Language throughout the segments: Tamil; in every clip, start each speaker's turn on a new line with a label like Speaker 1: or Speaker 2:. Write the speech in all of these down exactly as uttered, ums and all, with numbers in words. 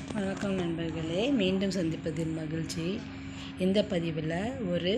Speaker 1: வணக்கம் நண்பர்களே, மீண்டும் சந்திப்பதில் மகிழ்ச்சி. இந்த பதிவில் ஒரு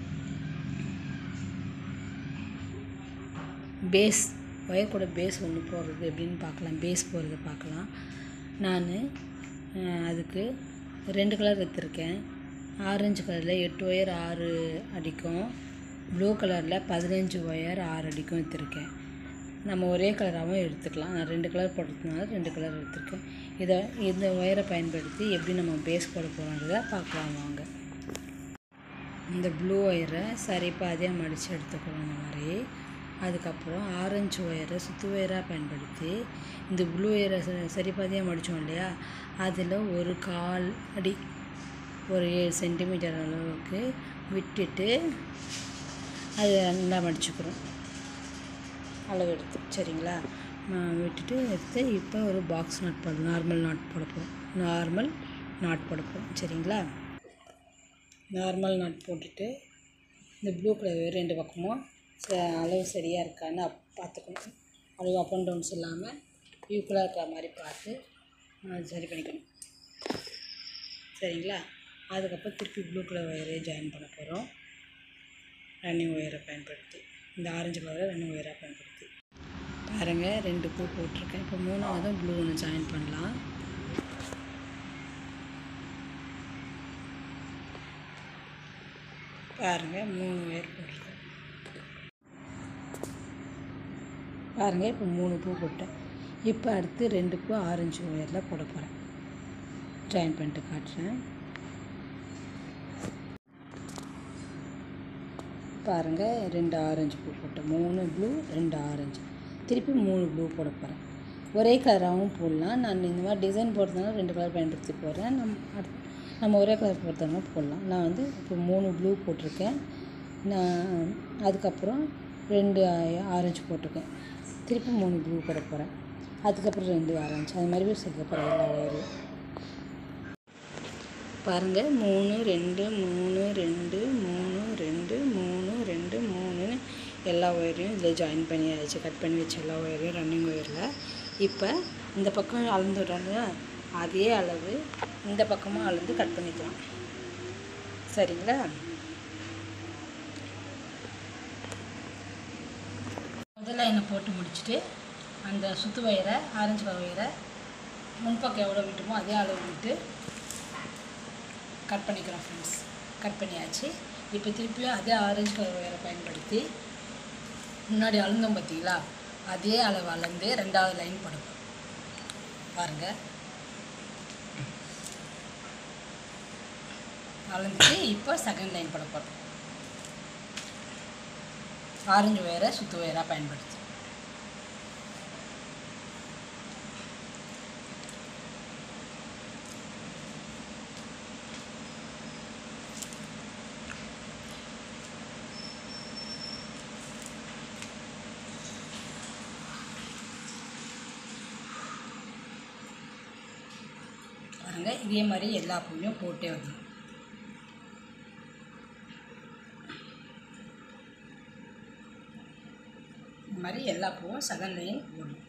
Speaker 1: பேஸ் ஒயர் கூட பேஸ் ஒன்று போடுறது எப்படின்னு பார்க்கலாம். பேஸ் போடுறது பார்க்கலாம். நான் அதுக்கு ரெண்டு கலர் எடுத்திருக்கேன். ஆரஞ்சு கலரில் எட்டு ஒயர் ஆறு அடிக்கும், ப்ளூ கலரில் பதினஞ்சு ஒயர் ஆறு அடிக்கும் எடுத்திருக்கேன். நம்ம ஒரே கலராகவும் எடுத்துக்கலாம். நான் ரெண்டு கலர் போடுறதுனால ரெண்டு கலர் எடுத்திருக்கேன். இதை இந்த ஒயரை பயன்படுத்தி எப்படி நம்ம பேஸ் போட போகிறோன்றதை பார்க்கலாம் வாங்க. இந்த ப்ளூ ஒயரை சரிப்பாக அதே மடித்து எடுத்துக்கணும் இந்த மாதிரி. அதுக்கப்புறம் ஆரஞ்சு ஒயரை சுற்று ஒயராக பயன்படுத்தி இந்த ப்ளூ ஒயரை சரிப்பாதியாக மடித்தோம் இல்லையா, அதில் ஒரு கால் அடி ஒரு ஏழு சென்டிமீட்டர் அளவுக்கு விட்டுட்டு அது நல்லா மடிச்சுக்கிறோம் அளவு எடுத்து. சரிங்களா? விட்டுட்டு எடுத்து இப்போ ஒரு பாக்ஸ் நாட் போட நார்மல் நாட் போட போகிறோம். நார்மல் நாட் போட போகிறோம். சரிங்களா? நார்மல் நாட் போட்டுட்டு இந்த ப்ளூ கலர் ரெண்டு பக்கமும் ச அளவு சரியாக இருக்கான்னு அப் பார்த்துக்கணும். அளவு அப் அண்ட் டவுன்ஸ் இல்லாமல் ஈக்குவலாக இருக்கிற மாதிரி பார்த்து சரி பண்ணிக்கணும். சரிங்களா? அதுக்கப்புறம் திருப்பி ப்ளூ கலர் ஒயரே ஜாயின் பண்ண போகிறோம். ரன்னிங் ஒயரை பயன்படுத்தி இந்த ஆரஞ்சு கலரை ரன்னிங் ஒயராக பயன்படுத்தி பாருங்கள், ரெண்டு பூ போட்டிருக்கேன். இப்போ மூணாவது ப்ளூ ஒன்று ஜாயின் பண்ணலாம். பாருங்கள், மூணு ஒயர் போட்டிருக்கேன். பாருங்கள், இப்போ மூணு பூ போட்டேன். இப்போ அடுத்து ரெண்டு பூ ஆரஞ்சு ஒயரில் போட போகிறேன். ஜாயின் பண்ணிட்டு காட்டுறேன். பாருங்கள், ரெண்டு ஆரஞ்சு பூ போட்டேன். மூணு ப்ளூ ரெண்டு ஆரஞ்சு. திருப்பி மூணு ப்ளூ போட போகிறேன். ஒரே கலராகவும் போடலாம். நான் இந்த மாதிரி டிசைன் போடுறதுனால ரெண்டு கலர் பயன்படுத்தி போடுறேன். நம்ம நம்ம ஒரே கலர் போடுறதுனால போடலாம். நான் வந்து இப்போ மூணு ப்ளூ போட்டிருக்கேன். நான் அதுக்கப்புறம் ரெண்டு ஆரஞ்சு போட்டிருக்கேன். திருப்பி மூணு ப்ளூ போட போகிறேன். அதுக்கப்புறம் ரெண்டு ஆரஞ்சு. அது மாதிரி சேர்க்க போகிறேன் எல்லா ஒயரையும். பாருங்கள், மூணு ரெண்டு மூணு ரெண்டு மூணு ரெண்டு மூணு ரெண்டு மூணுன்னு எல்லா ஒயரையும் இதில் ஜாயின் பண்ணியாச்சு. கட் பண்ணி வச்ச எல்லா ஒயரையும் ரன்னிங் ஒயரில். இப்போ இந்த பக்கம் அளந்துடுறோங்க, அதே அளவு இந்த பக்கமாக அளந்து கட் பண்ணிக்கலாம். சரிங்களா? முதல்ல என்ன போட்டு முடிச்சுட்டு அந்த சுற்று ஒயரை ஆரஞ்சு கலர் ஒயரை முன்பக்கம் எவ்வளோ விட்டுமோ அதே அளவு விட்டு கட் பண்ணிக்கிறோம் ஃப்ரெண்ட்ஸ். கட் பண்ணியாச்சு. இப்போ திருப்பியும் அதே ஆரஞ்சு கலர் ஒயரை பயன்படுத்தி முன்னாடி அளந்தோம் பார்த்தீங்களா, அதே அளவு அளந்து ரெண்டாவது லைன் போடுவோம். பாருங்கள், அளந்துட்டு இப்போ செகண்ட் லைன் போட போகிறோம். ஆரஞ்சு ஒயரை சுற்று ஒயராக பயன்படுத்தி பாருங்கள். இதே மாதிரி எல்லா பூவையும் போட்டே வரணும். இந்த மாதிரி எல்லா பூவும் செகண்ட் லைன் போடணும்.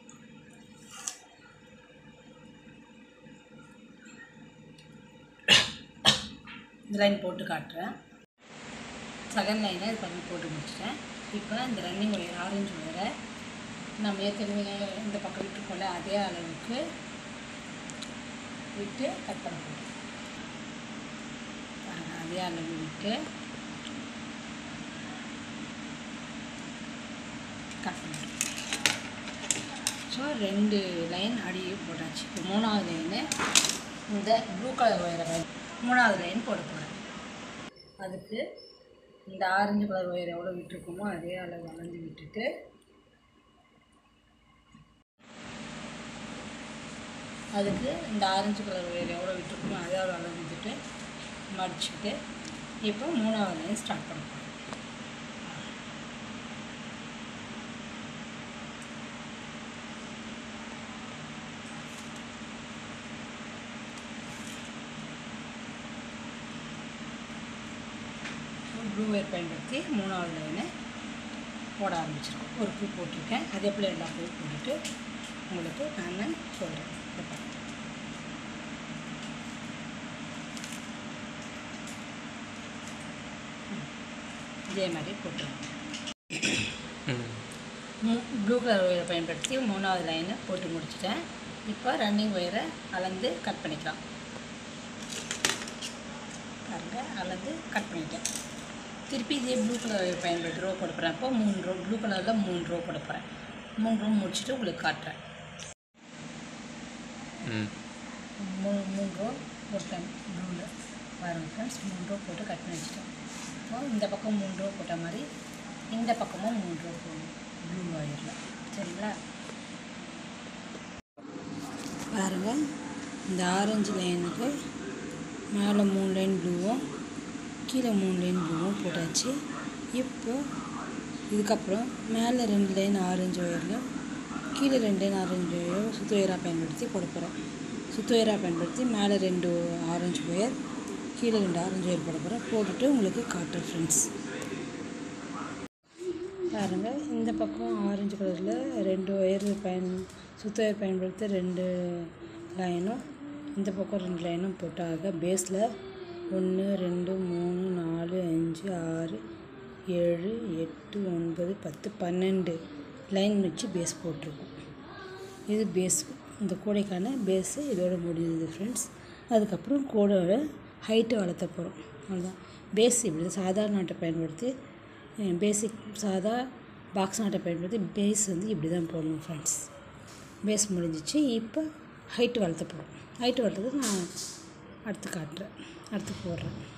Speaker 1: இந்த லைன் போட்டு காட்டுறேன். செகண்ட் லைனை இது பண்ணி போட்டு முடிச்சிட்டேன். இப்போ இந்த ரன்னிங் ஒயர் ஆரஞ்சு ஒயரை நம்ம ஏற்கனவே இந்த பக்கம் விட்டுருக்கோம்ல, அதே அளவுக்கு விட்டு கட் பண்ண போகிறோம். பாருங்கள், அதே அளவு விட்டு கட் பண்ணுறோம். ஸோ ரெண்டு லைன் அடி போட்டாச்சு. இப்போ மூணாவது லைனு இந்த ப்ளூ கலர் ஒயரை மூணாவது லைன் போட போகிறேன். அதுக்கு இந்த ஆரஞ்சு கலர் ஒயர் எவ்வளோ விட்டுருக்கோமோ அதே அளவு அளந்து விட்டுட்டு அதுக்கு இந்த ஆரஞ்சு கலர் ஒயர் எவ்வளோ விட்டுருக்கோமோ அதே அளவு அளந்து விட்டுட்டு மடிச்சுட்டு இப்போ மூணாவது லைன் ஸ்டார்ட் பண்ண போகிறோம். ப்ளூ ஒயர் பயன்படுத்தி மூணாவது லைனை போட ஆரம்பிச்சிருக்கோம். ஒரு பூ போட்டிருக்கேன். அதே போல் எல்லா பூ போட்டுட்டு உங்களுக்கு நான் சொல்கிறேன். இதே மாதிரி போட்டுருவோம். ப்ளூ கலர் ஒயரை பயன்படுத்தி மூணாவது லைனை போட்டு முடிச்சிட்டேன். இப்போ ரன்னிங் ஒயரை அளந்து கட் பண்ணிக்கலாம். பாருங்கள், அளந்து கட் பண்ணிட்டேன். திருப்பி இதே ப்ளூ கலர் ஒயர் பயன்படுத்தி ரோ போட போகிறேன். அப்போ மூணு ரோ ப்ளூ கலரில் மூணு ரோ போட போகிறேன். மூணு ரோ முடிச்சுட்டு உங்களுக்கு காட்டுறேன். மூணு மூணு ரோ போட்டேன் ப்ளூவில். பாருங்கள் ஃப்ரெண்ட்ஸ், மூணு ரோ போட்டு கட் பண்ணி வச்சுட்டேன். இப்போ இந்த பக்கம் மூணு ரோ போட்ட மாதிரி இந்த பக்கமும் மூணு ரோ போடணும் ப்ளூ ஒயரில். சரிங்களா? பாருங்கள், இந்த ஆரஞ்சு லைனுக்கு மேலே மூணு லைன் ப்ளூவும் கீழே மூணு லைன் ப்ளூவும் போட்டாச்சு. இப்போ இதுக்கப்புறம் மேலே ரெண்டு லைன் ஆரஞ்சு ஒயரில் கீழே ரெண்டு லைன் ஆரஞ்சு ஒயரும் சுத்து ஒயராக பயன்படுத்தி போட போகிறேன். சுத்து ஒயராக பயன்படுத்தி மேலே ரெண்டு ஆரஞ்சு ஒயர் கீழே ரெண்டு ஆரஞ்சு ஒயர் போட போகிறேன். போட்டுட்டு உங்களுக்கு காட்டுறேன் ஃப்ரெண்ட்ஸ். பாருங்கள், இந்த பக்கம் ஆரஞ்சு கலரில் ரெண்டு ஒயர் பயன் சுத்து ஒயர் பயன்படுத்தி ரெண்டு லைனும் இந்த பக்கம் ரெண்டு லைனும் போட்டாக பேஸில் ஒன்று ரெண்டு மூணு நாலு அஞ்சு ஆறு ஏழு எட்டு ஒன்பது பத்து பன்னெண்டு லைன் வச்சு பேஸ் போட்டிருக்கோம். இது பேஸ், இந்த கூடைக்கான பேஸு இதோட முடிஞ்சது ஃப்ரெண்ட்ஸ். அதுக்கப்புறம் கூடையோட ஹைட்டு வளர்த்த போகிறோம். அவ்வளோதான். பேஸ் இப்படி சாதாரண நாட்டை பயன்படுத்தி பேசிக் சாதா பாக்ஸ் நாட்டை பயன்படுத்தி பேஸ் வந்து இப்படி தான் போடணும் ஃப்ரெண்ட்ஸ். பேஸ் முடிஞ்சிச்சு. இப்போ ஹைட்டு வளர்த்த போகிறோம். ஹைட்டு வளர்த்தது நான் அடுத்து காட்டுறேன், அடுத்து போடுறேன்.